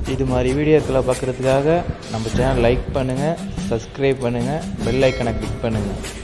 இது மாதிரி வீடியோக்களை பார்க்குறதுக்காக நம்ம சேனல் லைக் பண்ணுங்கள், சப்ஸ்கிரைப் பண்ணுங்கள், பெல் ஐக்கனை கிளிக் பண்ணுங்கள்.